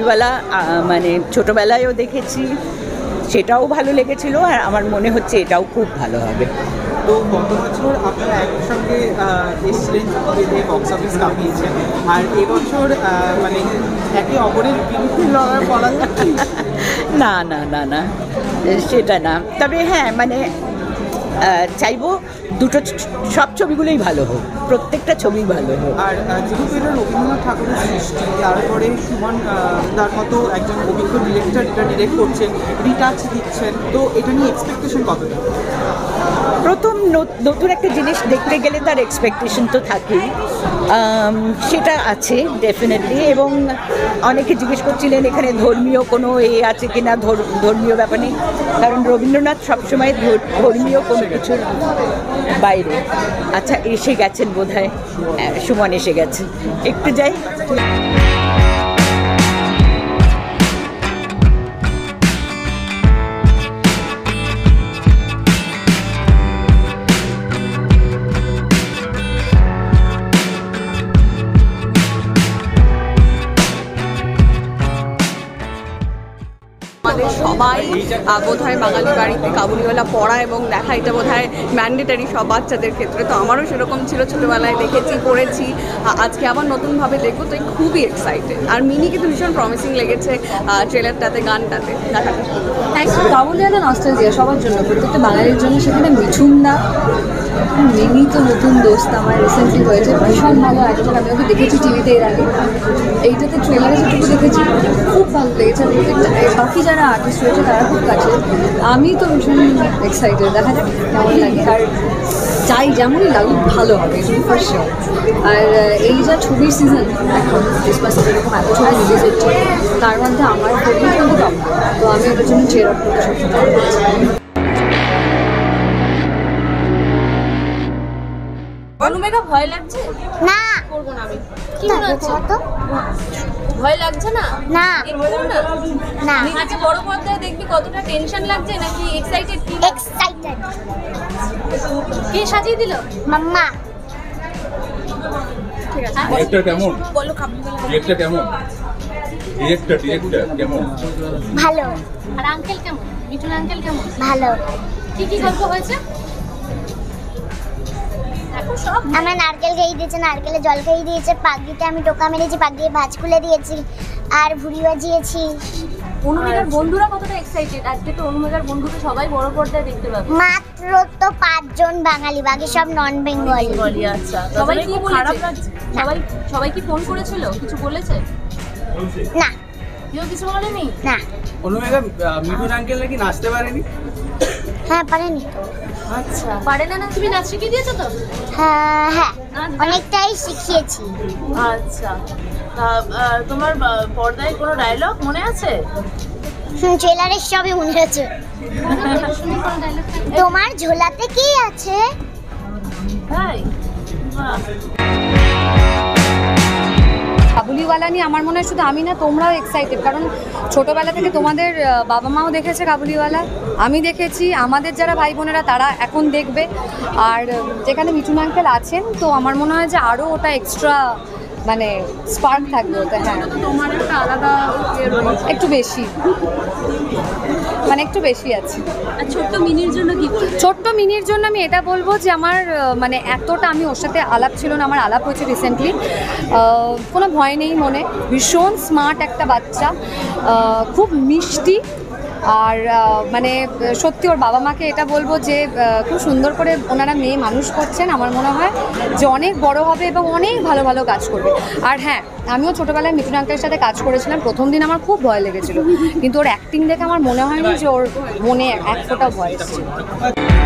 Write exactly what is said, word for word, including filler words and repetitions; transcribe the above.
কাবুলিওয়ালা মানে ছোটোবেলায়ও দেখেছি, সেটাও ভালো লেগেছিল, আর আমার মনে হচ্ছে এটাও খুব ভালো হবে। তো গত বছর আপনারা একসঙ্গে এসেছিলেন, বক্স অফিস কাঁপিয়েছেন, আর এবছর মানে একে অপরের বিরুদ্ধে লড়াই বলা না না না না সেটা না, তবে হ্যাঁ মানে চাইবো দুটো সব ছবিগুলোই ভালো হোক, প্রত্যেকটা ছবি ভালো হোক। আর যেহেতু এটা রবীন্দ্রনাথ ঠাকুরের সৃষ্টি, তারপরে সুমন তার মতো একজন অভিজ্ঞ ডিরেক্টর এটা ডিরেক্ট করছেন, রিটাচ দিচ্ছেন, তো এটা নিয়ে এক্সপেকটেশন কতটা? প্রথম নতুন একটা জিনিস দেখতে গেলে তার এক্সপেকটেশন তো থাকেই, সেটা আছে ডেফিনেটলি। এবং অনেকে জিজ্ঞেস করছিলেন এখানে ধর্মীয় কোনো এ আছে কি না, ধর্মীয় ব্যাপার নেই, কারণ রবীন্দ্রনাথ সবসময় ধর্মীয় কোনো কিছুর বাইরে। আচ্ছা এসে গেছেন বোধহয়, সুমন এসে গেছে, একটু যাই। আমাদের সবাই বোধহয় বাঙালি বাড়িতে কাবুলিওয়ালা পড়া এবং দেখা এটা বোধহয় ম্যান্ডেটারি সব বাচ্চাদের ক্ষেত্রে। তো আমারও সেরকম ছিল, ছোটোবেলায় দেখেছি, পড়েছি, আজকে আবার নতুনভাবে দেখবো, তো খুবই এক্সাইটেড। আর মিনি কিন্তু ভীষণ প্রমিসিং লেগেছে ট্রেলারটাতে, গানটাতে দেখাটা। কাবুলিওয়ালা নস্টালজিয়া সবার জন্য, প্রত্যেকটা বাঙালির জন্য। সেখানে মিঠুন দা, মিনি তো নতুন দোস্ত আমার রিসেন্টলি হয়েছে, ভীষণ ভালো অ্যাক্টর। আমি ওকে দেখেছি টিভিতে এর আগে, এইটাতে ট্রেলারে যেটুকু দেখেছি খুব ভালো লেগেছে। প্রত্যেকটা বাকি যারা আর্টিস্ট রয়েছে তারা খুব কাছে, আমি তো ভীষণ এক্সাইটেড, দেখা যাক কেমন লাগে। আর চাই যেমনই লাগুক ভালো হবে, এটুকু ফার্স্ট শিওর। আর এই যা ছবির সিজন এখন ক্রিসমাসে যেরকম এত ছবি রিলিজ হচ্ছে, তার মধ্যে আমার ফেভারিট কিন্তু টপ, তো আমি ওটার জন্য চেয়ার আপ করতে সবসময়। অনুমেঘা ভয় লাগছে? না, করবো না আমি। কি মনে হচ্ছে? ভয় লাগছে না? না, একটু না। না, আচ্ছা বড় পর্দায় দেখবি কতটা টেনশন লাগছে নাকি এক্সাইটেড? কি এক্সাইটেড। কে সাজিয়ে দিল? মাম্মা। ঠিক আছে। ডিরেক্টর কেমন? বলো কাবুলিওয়ালা। ডিরেক্টর কেমন? ডিরেক্টর ডিরেক্টর কেমন? ভালো। আর আঙ্কেল কেমন? মিঠুন আঙ্কেল কেমন? ভালো। কি কি গল্প হয়েছে? আমার নারকেল খেয়ে দিয়েছে, নারকেলে জল খেয়ে দিয়েছে, পাগড়িতে আমি টোকা মেরেছি, পাগড়িয়ে ভাঁজ খুলে দিয়েছি, আর ভুড়ি বাজিয়েছি। অনুমেঘার বন্ধুরা কতটা এক্সাইটেড? আজকে তো অনুমেঘার বন্ধুকে সবাই বড় পর্দায় দেখতে পাবে। মাত্র তো পাঁচজন বাঙালি, বাকি সব নন বেঙ্গলি। আচ্ছা, সবাই কি খারাপ লাগছে? সবাই সবাই কি ফোন করেছিল, কিছু বলেছে? না, কেউ কিছু বলেনি। না। অনুমেঘা মিঠুন আঙ্কেল নাকি নাচতে পারেনি? হ্যাঁ পারেনি তো। আচ্ছা, পারে না? না তুমি নাচ শিখিয়ে দিয়েছো তো? হ্যাঁ হ্যাঁ, অনেকটাই শিখিয়েছি। আচ্ছা, তোমার পর্দায় কোনো ডায়লগ মনে আছে? ট্রেলারের সবই মনে আছে। তোমার ঝোলাতে কি আছে? তাই? কাবুলিওয়ালা নিয়ে আমার মনে হয় শুধু আমি না, তোমরাও এক্সাইটেড, কারণ ছোটোবেলা থেকে তোমাদের বাবা মাও দেখেছে কাবুলিওয়ালা, আমি দেখেছি, আমাদের যারা ভাই বোনেরা তারা এখন দেখবে। আর যেখানে মিঠুন আঙ্কেল আছেন, তো আমার মনে হয় যে আরও ওটা এক্সট্রা মানে স্পার্ক থাকবে ওটা। হ্যাঁ, তোমার একটা আলাদা একটু বেশি, মানে একটু বেশি আছে। আর ছোট্ট মিনির জন্য কি বলবো? ছোট্ট মিনির জন্য আমি এটা বলবো যে আমার মানে এতটা আমি ওর সাথে আলাপ ছিল না, আমার আলাপ হয়েছে রিসেন্টলি, কোনো ভয় নেই মনে, ভীষণ স্মার্ট একটা বাচ্চা, খুব মিষ্টি। আর মানে সত্যি ওর বাবা মাকে এটা বলবো যে খুব সুন্দর করে ওনারা মেয়ে মানুষ করছেন, আমার মনে হয় যে অনেক বড় হবে এবং অনেক ভালো ভালো কাজ করবে। আর হ্যাঁ, আমিও ছোটোবেলায় মিঠুন আঙ্কেলের সাথে কাজ করেছিলাম, প্রথম দিন আমার খুব ভয় লেগেছিল, কিন্তু ওর অ্যাক্টিং দেখে আমার মনে হয়নি যে ওর মনে এক ফোঁটা ভয় এসেছিল।